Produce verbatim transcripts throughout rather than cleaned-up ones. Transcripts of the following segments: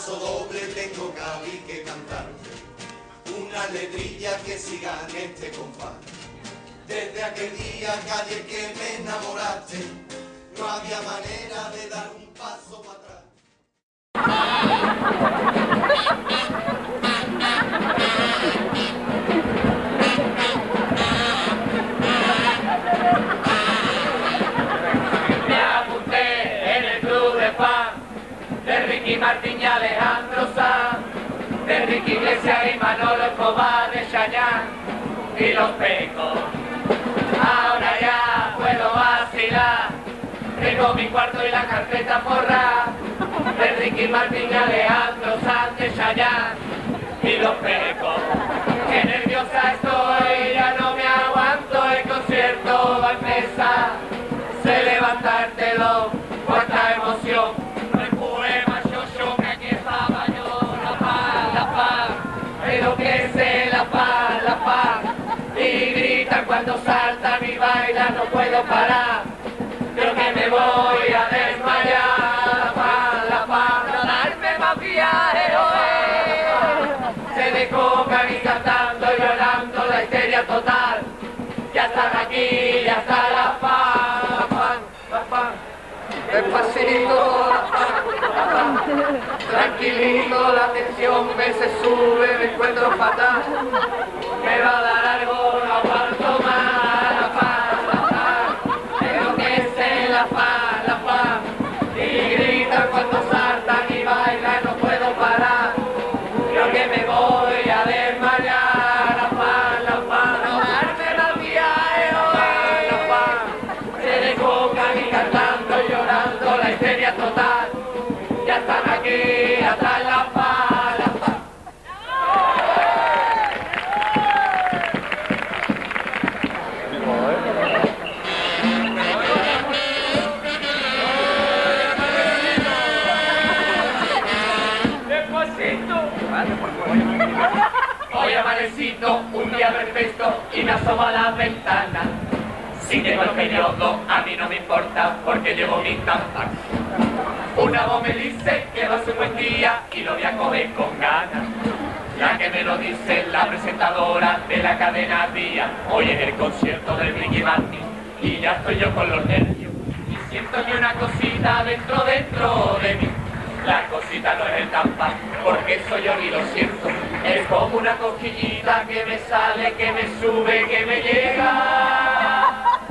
paso doble tengo Cali que cantarte, una letrilla que siga en este compás. Desde aquel día, calle, que me enamoraste, no había manera de dar un paso para atrás. Me apunté en el club de fan de Ricky Martin y Alejandro Sanz, de Ricky Iglesias y Manolo Escobar, de Chayanne y Los Pecos. Ahora ya puedo vacilar, tengo mi cuarto y la carpeta forrada, de Ricky Martin y Alejandro Sanz, de Chayanne y Los Pecos. Qué nerviosa estoy, ya no me aguanto, el concierto va a empezar. Se levanta el telón, cuánta emoción, el poema yo yo que aquí estaba yo, la paz, la paz, pero que sé la paz, la paz, y gritan cuando saltan y bailan, no puedo parar, creo que me voy a desmayar, la paz, la paz, no darme más viaje, oe, se descocan y cantando y llorando la histeria total, ya están aquí, ya está la paz. Despacito, la paz, la paz, tranquilito, la tensión me se sube, me encuentro fatal, me va a dar algo, no aguanto más, la paz, la paz, pero que sé la paz, la paz, y gritan cuando saltan y bailan, no puedo parar, creo que me voy a desmayar, la paz, la paz, no darme la viaje, la paz, se descocan y cantando y llorando la histeria total, ya están aquí, atrás la paz, la paz. Hoy amanecito, un día perfecto y me asomo a la ventana. Si tengo el periodo, a mí no me importa porque llevo mis campanas. Una voz me dice que va a ser un buen día y lo voy a coger con ganas. La que me lo dice la presentadora de la cadena Día. Hoy es el concierto del Ricky Martin y ya estoy yo con los nervios. Y siento que una cosita dentro, dentro de mí. La cosita no es el tampán, porque soy yo y lo siento. Es como una cosquillita que me sale, que me sube, que me llega.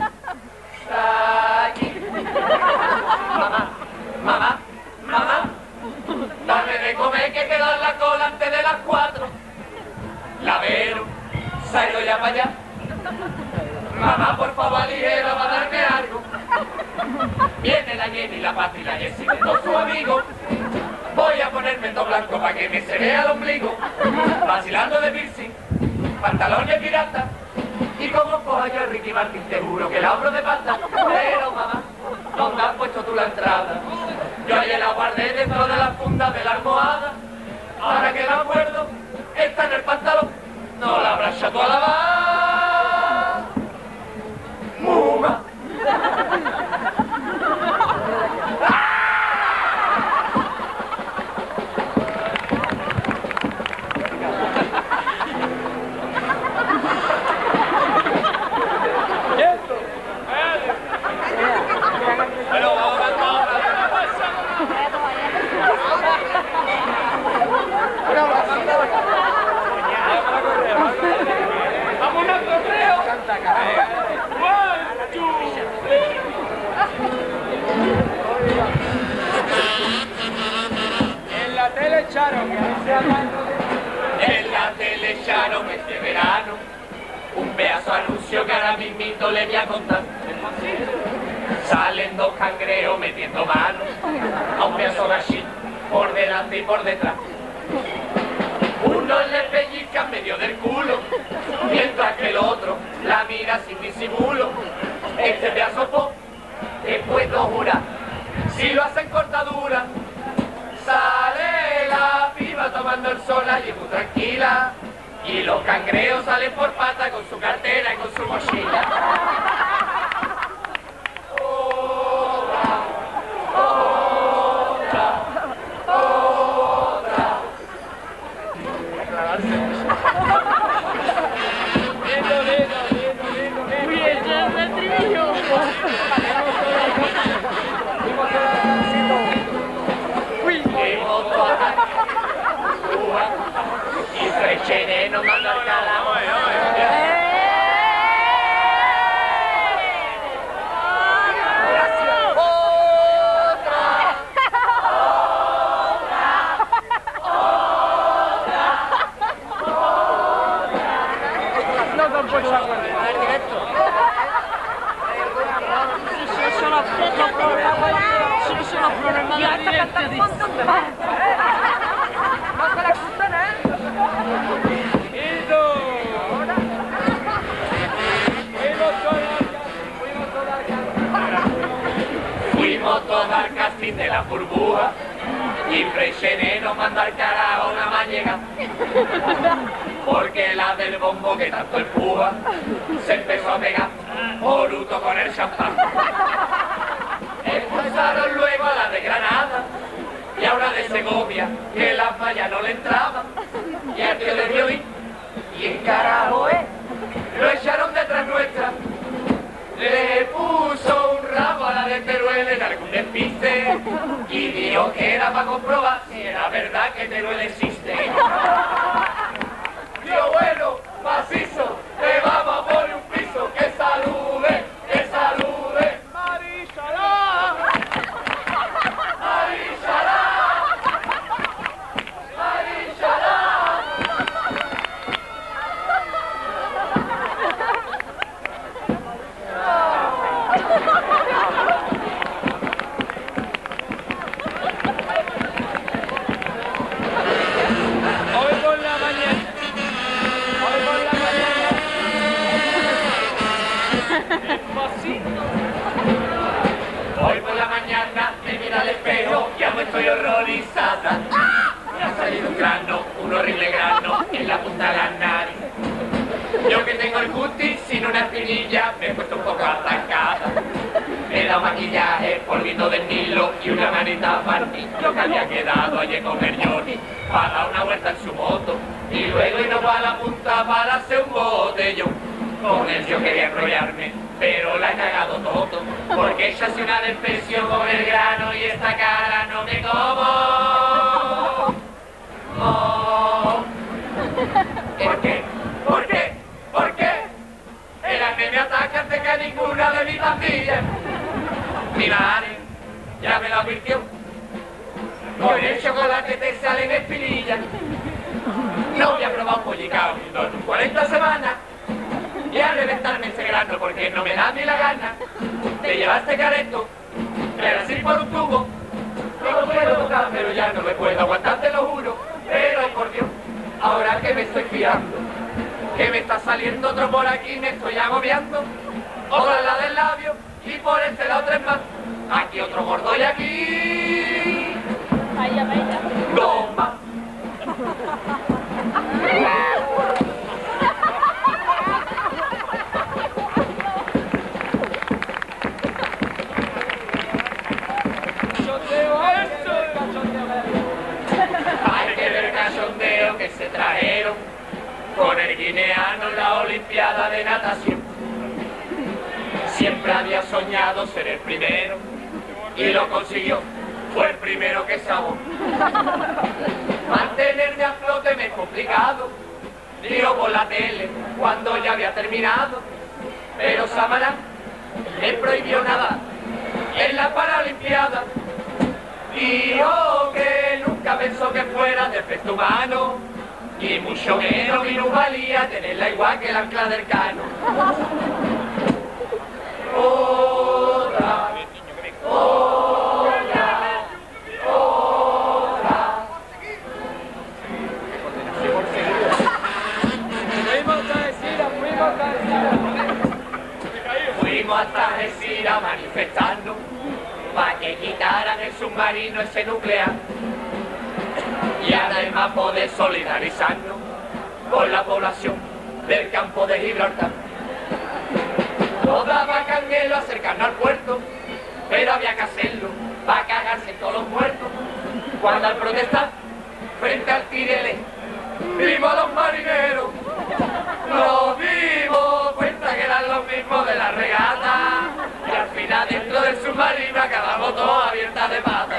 Está aquí. Mamá, mamá, mamá, dame de comer que queda en la cola antes de las cuatro. La veo, salgo ya para allá. Mamá, por favor, aligera, va a darme algo. Viene la Jenny, la Pati y la Jessie con su amigo. Voy a ponerme todo blanco para que me se vea el ombligo. Vacilando de piercing, pantalones pirata. Y como coja yo a Ricky Martin, te juro que la abro de pata. Pero mamá, ¿dónde has puesto tú la entrada? Yo ayer la guardé dentro de la funda de la almohada. Ahora que me acuerdo, está en el pantalón. No la habrás echado a lavar. Muma. En la tele echaron, en la tele echaron este verano un pedazo anuncio que ahora mismito le voy a contar. Salen dos cangreos metiendo manos a un pedazo gachín por delante y por detrás. Uno le pellizca en medio del culo, mientras que el otro la mira sin disimulo. Este pedazo po, te puedo jurar, si lo hacen cortadura, sale la piba tomando el sol allí muy tranquila, y los cangreos salen por pata con su cartera y con su mochila. Otra, otra, otra. los problemas, esos son los problemas de la directa, dice. Fuimos todos al casting de la burbuja y Freixenet nos mandó al carajo una mañega porque la del bombo que tanto empuja se empezó a pegar oruto con el champán. Expulsaron luego a la de Granada y a una de Segovia que la falla no le entraba y al tío de violín y en carajo eh, lo echaron detrás nuestra. Le puso un ramo a la de Teruel en algún despiste y dijo que era para comprobar si era verdad que Teruel existe. Dios bueno, macizo, te vamos a poner un piso, que salude, que salude. Marishalá, Marishalá, Marishalá. Hoy por la mañana, hoy por la mañana, despacito. Hoy por la mañana me mira al espejo, ya me estoy horrorizada. Me ha salido un grano, un horrible grano en la punta de la nariz. Yo que tengo el cutis sin una espinilla, me he puesto un poco atacada. Me he dado maquillaje, polvito de Nilo y una manita partida. Yo que había quedado ayer con el Johnny para dar una vuelta en su moto y luego irnos para la punta para hacer un botellón. Con él yo quería enrollarme, pero la he cagado todo, porque ella hace una depresión con el grano y esta cara no me como. Oh. ¿Por qué? ¿Por qué? ¿Por qué? El acné me ataca antes que a ninguna de mis pandillas. Mi madre ya me lo advirtió. Con el chocolate te salen espinillas. No voy a probar un pollicao en cuarenta semanas y a reventarme ese grano porque no me da ni la gana de llevar este careto, pero así por un tubo. No lo puedo tocar, pero ya no me puedo aguantar, te lo juro. Pero por Dios, ahora que me estoy fiando, que me está saliendo otro por aquí, me estoy agobiando. Otro en la del labio y por este lado tres más. Aquí otro gordo y aquí Vaya, vaya. dos más. Hay que ver el cachondeo que se trajeron con el guineano en la Olimpiada de Natación. Siempre había soñado ser el primero y lo consiguió, fue el primero que se ahogó. Mantenerme a flote me es complicado, digo por la tele cuando ya había terminado, pero Samarán me prohibió nadar en la Paralimpiada. Dijo que nunca pensó que fuera defecto humano y mucho menos minusvalía tenerla igual que el ancla del Cano. Otra, otra, otra. Fuimos a Algeciras, fuimos a Algeciras. Fuimos hasta Algeciras manifestando para que quitaran el submarino ese nuclear y además poder solidarizarnos con la población del campo de Gibraltar. No daba canguelo acercarnos al puerto, pero había que hacerlo para cagarse en todos los muertos. Cuando al protestar frente al Tirele vimos a los marineros, nos dimos cuenta que eran los mismos de la regata y al final dentro del submarino acabamos todos abiertas de patas.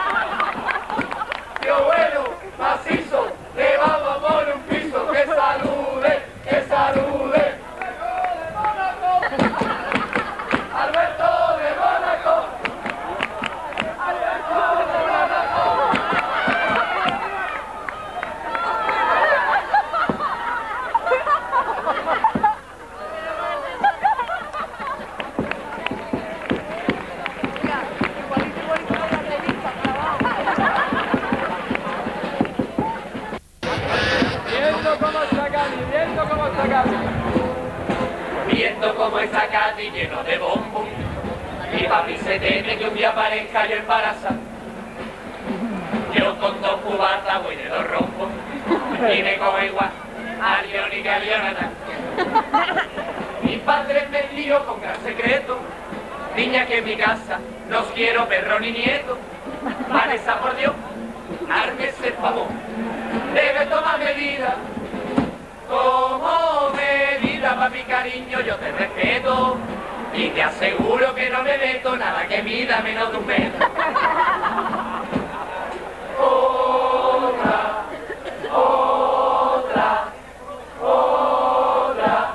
Dios bueno, macizo, le vamos a poner un piso, que salude, que salude. Alberto de Mónaco, Alberto de Mónaco. papi lleno de bombos. Y papi se teme que un día aparezca yo embarazada. Yo con dos cubatas voy de dos rompos y me cojo igual a León y que a Jonathan. Mi padre me dio con gran secreto, niña que en mi casa no quiero perro ni nieto. Vanessa, por Dios, ármese el favor, debe tomar medidas. Como medida, papi cariño, yo te respeto y te aseguro que no me meto nada que mida menos de un metro. Otra, otra, otra.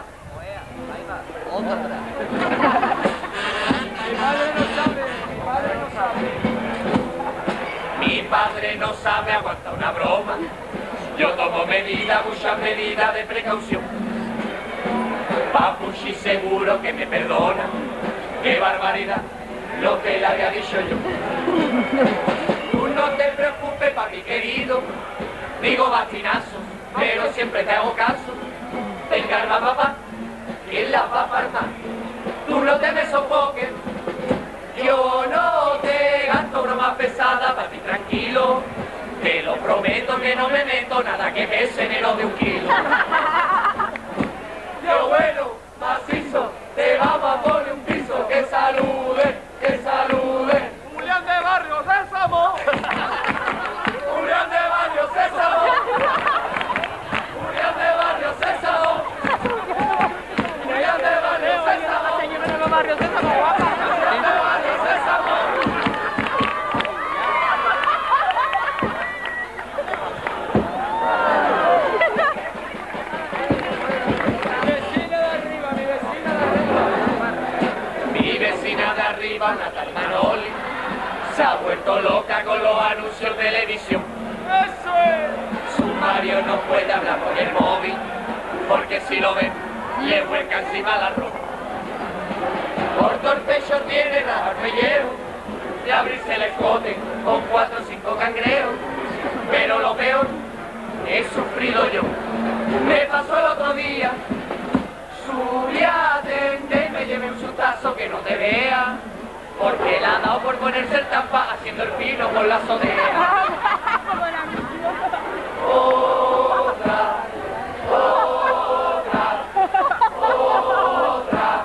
Mi padre no sabe, mi padre no sabe. Mi padre no sabe aguantar una broma. Yo tomo medidas, muchas medidas de precaución. Papuchi seguro que me perdona. Qué barbaridad lo que le había dicho yo. Tú no te preocupes, papi querido. Digo bastinazo, pero siempre te hago caso. Te encarga papá, ¿quién la va a armar? Tú no te me sofoques. Yo no te gasto bromas pesadas, papi tranquilo. Te lo prometo que no me meto nada que pese menos de un kilo. Yo bueno, macizo, te vamos a poner un piso. Que salude, que salude. Julián de Barrio Sésamo. Julián de Barrio Sésamo. Julián de Barrio Sésamo. Julián de Barrio Sésamo. Julián de Barrio Sésamo, guapa. Julián de Barrio Sésamo. Natal Manoli se ha vuelto loca con los anuncios de televisión. ¡Eso es! Su Mario no puede hablar por el móvil, porque si lo ven, le vuelca encima la ropa. Corto el pecho tiene raja al pellejo, de abrirse el escote con cuatro o cinco cangreos. Pero lo peor, he sufrido yo. Me pasó el otro día, subí a tender y me llevé un sustazo que no te vea. Porque le ha dado por ponerse el tapa haciendo el pino con la azotea. Otra, otra, otra.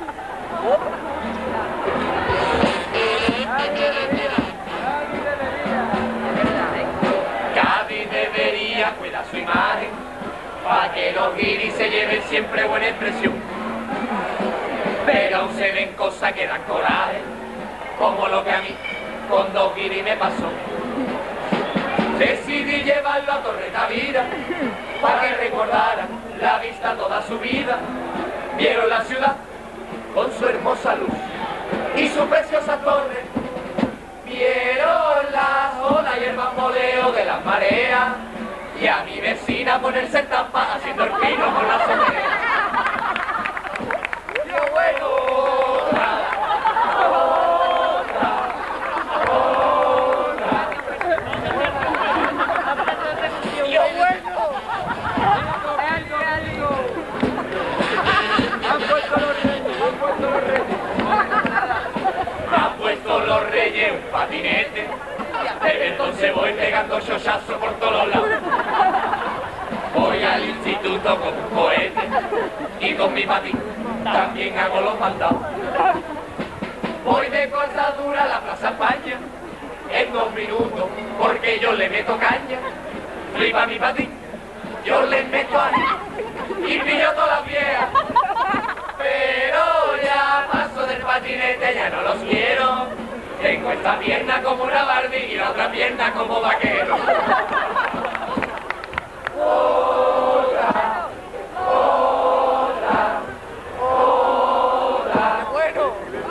Cádiz debería cuidar su imagen para que los guiris se lleven siempre buena impresión. Pero aún se ven cosas que dan coraje, como lo que a mí con dos guiris me pasó. Decidí llevarlo a Torreta Vida para que recordara la vista toda su vida. Vieron la ciudad con su hermosa luz y su preciosa torre. Vieron las olas y el bamboleo de las mareas y a mi vecina ponerse en tapa haciendo el pino con la azotea. Yo bueno, otra, otra, otra. Yo bueno. Algo, algo. Han puesto los reyes, han puesto los reyes. Han puesto los reyes un patinete. Desde entonces voy pegando chochazos por todos lados. Voy al instituto con un cohete y con mi patín también hago los mandados. Voy de Cortadura a la Plaza España en dos minutos porque yo le meto caña. Flipa mi patín, yo le meto ahí y pillo todas las viejas. Pero ya paso del patinete, ya no los quiero. Tengo esta pierna como una Barbie y la otra pierna como vaquero. Otra, otra, otra. Bueno.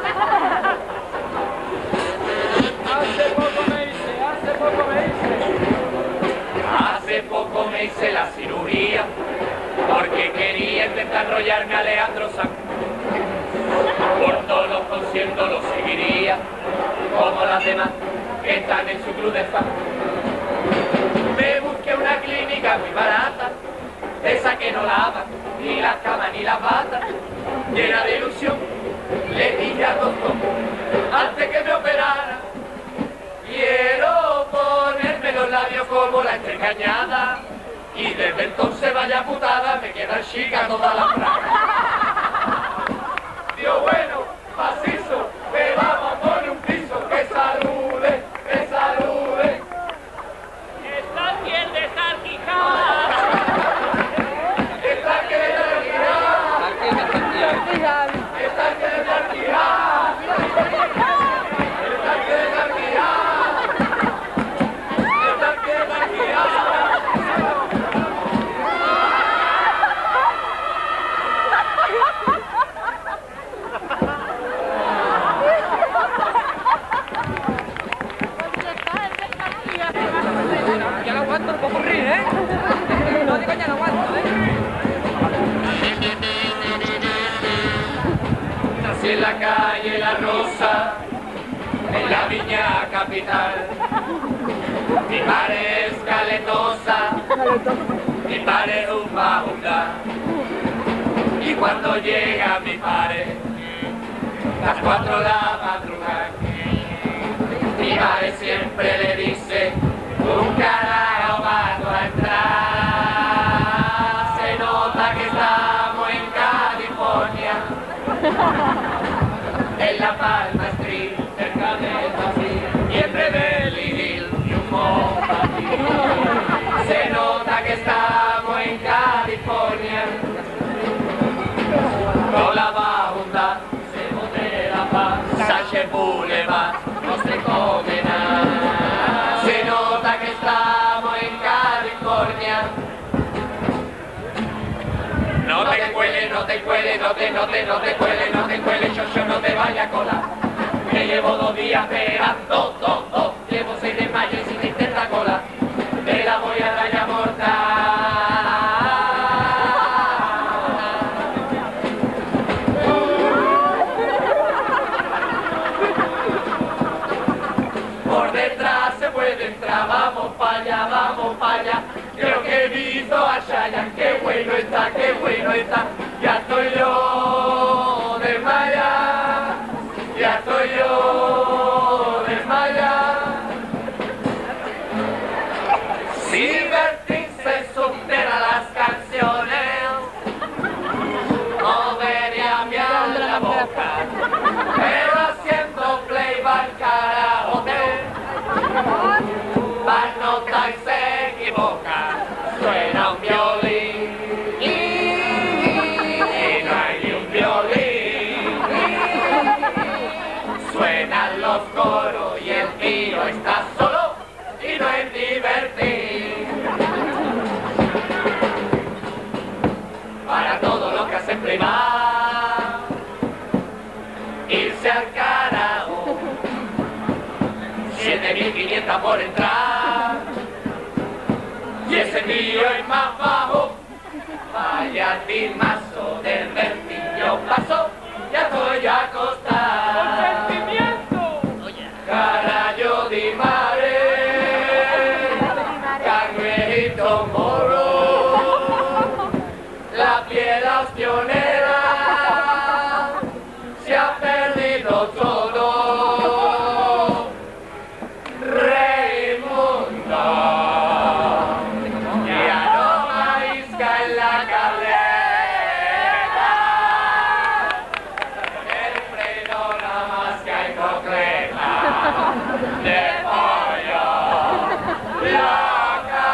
Hace poco me hice, hace poco me hice. Hace poco me hice la cirugía porque quería intentar enrollarme a Leandro Sanz. Por todos los conciertos lo seguiría, como las demás que están en su club de fans. Me busqué una clínica muy barata, esa que no lava ni las camas ni las batas, llena de ilusión le dije al doctor, antes que me operara, quiero ponerme los labios como la entrecañada, y desde entonces vaya putada, me quedan chicas todas las bragas. Dios bueno, macizo, me vamos a poner un piso, que salude, que salude. Está bien de salquijada. Está que de salquijada. Está que de salquijada. Está que de salquijada. Está que de salquijada. Ya lo aguanto, no puedo correr, ¿eh? No digo ya lo aguanto, ¿eh? Nací en la calle La Rosa, en la Viña capital. Mi madre es caletosa, mi padre es un majunga. Y cuando llega mi padre, las cuatro de la madrugada, mi madre siempre le dice, un carajo vato a entrar. Se nota que estamos en California, en La Palma Street, cerca del Brasil, y entre Beverly Hills y un Montmartre. Se nota que estamos en California. No la va a hundar, se bote la paz, Sánchez Boulevard, no se come nada. Se nota que estamos en California. No te cuele, no te cuele, no te, no te, no te cuele, no te cuele, yo, yo no te vaya a colar. Que llevo dos días esperando, dos, dos, llevo seis de mayo y sin intenta cola. Te la voy a rayar mortal. Por detrás se puede entrar, vamos para allá, vamos para allá. Creo que he visto a Chayanne, qué bueno está, qué bueno está. Ya estoy yo desmayado, ya estoy yo desmayado. Silverstein se supera las canciones, movería mi la boca, pero haciendo playback karaoke, va nota y se equivoca, suena un violín y no hay ni un violín, suenan los coros y el tío está solo y no es divertido. Para todos los que hacen playback, irse al carajo, siete mil quinientos por entrar, y ese tío es más bajo, vaya timazo del vertillo paso, ya estoy acostado. Carayo di mare, cangrejo moro, la piedra ostionera, se ha perdido todo. Raimundo, ya no maízca en la carrera, el freno nada más que hay concreta, de pollo, loca.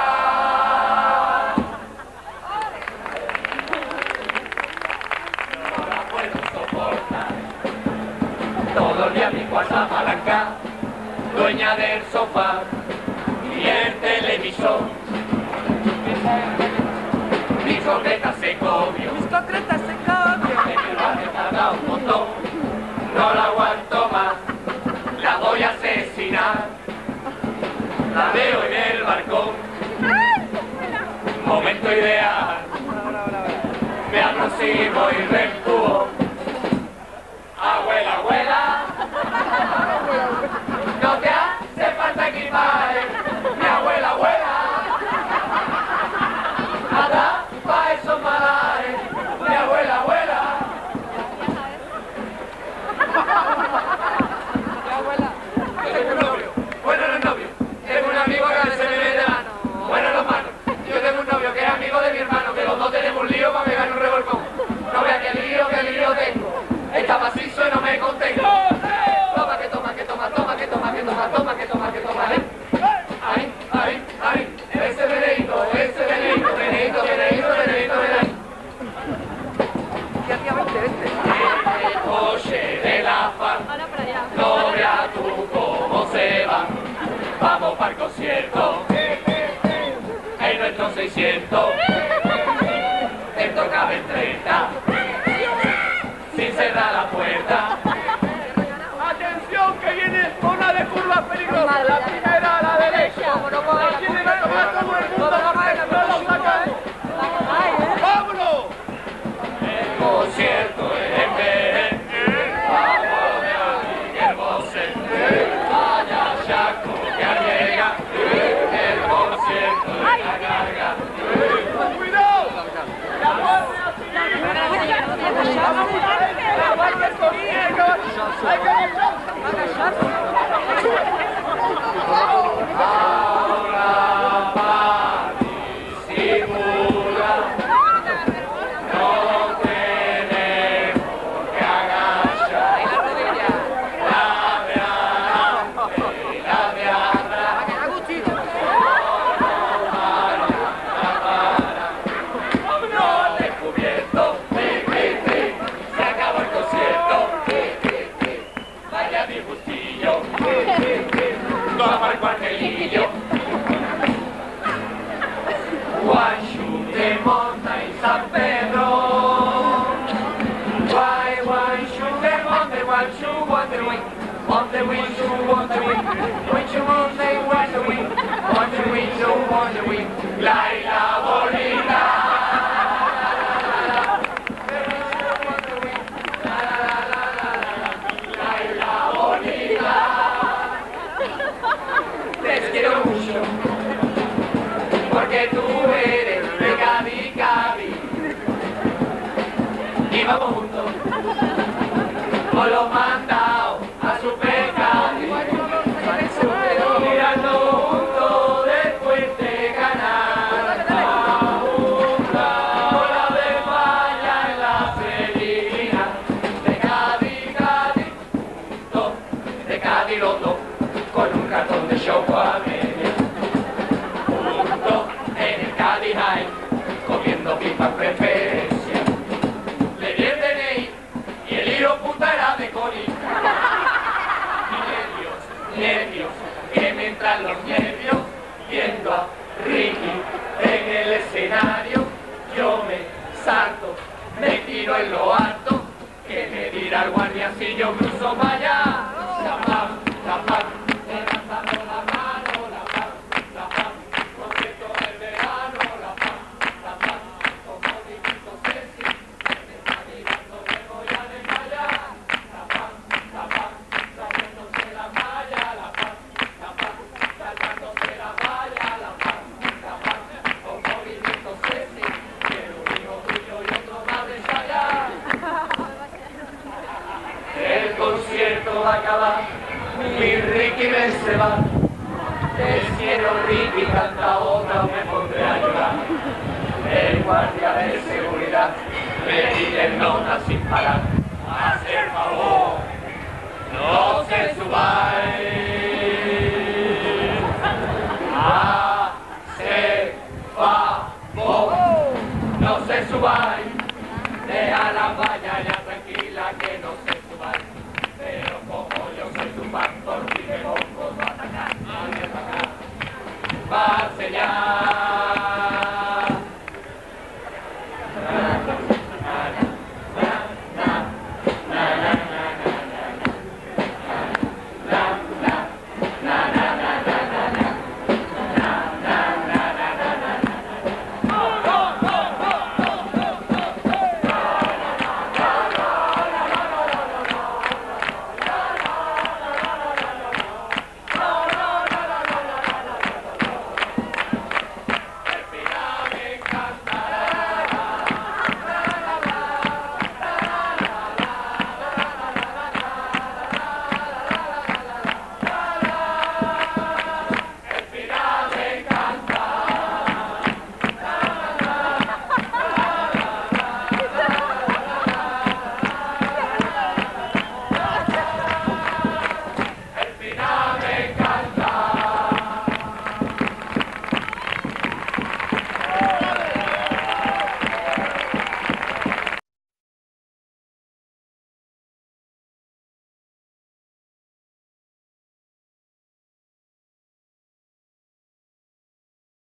No la puedo soportar, todo el día mi cuarta palanca, dueña del sofá y el televisor. Mis concretas se comió, mis concretas se comió, me va a tardar un montón, no la aguanto más, la voy a asesinar, la veo en el balcón, momento ideal, me aproximo y reempujo, abuela, abuela, no te hace falta equipaje, mi abuela, abuela, nada pa' esos malares, mi abuela, abuela, seiscientos, esto cabe en treinta, sin cerrar la puerta. Atención, que viene zona de curvas peligrosas. La primera a la derecha. La tiene que tomar todo el mundo porque no lo sacamos. ¡Vámonos! El concierto es en Belén. Vamos a Guillermo Sender. Vaya Chaco que llega. El concierto es la carga. ¡Cuidado! ¡La guardia civil! ¡La guardia civil! ¡Hay que agacharse! Ahora va disimular. No tenemos que agachar. La de adelante y la de atrás. No han descubierto. Se acabó el concierto. Vaya disgustillo. Toma el cuartelillo. Guachu de monta y San Pedro. Guay, guachu de monte, guachu, monte, wing. Monte, wing, monte, wing. Guachu, monte, guachu, wing. Monte, wing, monte, wing. La y la bolita. Les quiero mucho, porque tú eres de Cádiz, Cádiz. Y vamos juntos, con los mandados a Super Cádiz. Mirando juntos después de ganar la una, con la de España en la felina. De Cádiz, Cádiz, dos, de Cádiz los dos. Con un cartón de choco a media, juntos en el Cádiz High, comiendo pipas preferencia. Le di el D N I y el hijo puta era de Coni. Y nervios, nervios, que me entran los nervios, viendo a Ricky en el escenario. Yo me salto, me tiro en lo alto, que me dirá el guardia si yo cruzo para allá. La pam, la pam. Levantando la mano, la paz, la paz, concierto del verano, la paz, la paz, con movimiento sexy, me está mirando, me voy a desmayar, la paz, la paz, saltándose la malla, la paz, la paz, saltándose la malla, la paz, la paz, con movimiento sexy, quiero un hijo tuyo y otro más de ensayar. El concierto va a acabar. Mi Ricky me se va, te quiero Ricky, canta otra o me pondré a llorar. El guardia de seguridad me pide nota sin parar. Haz el favor, no se sube.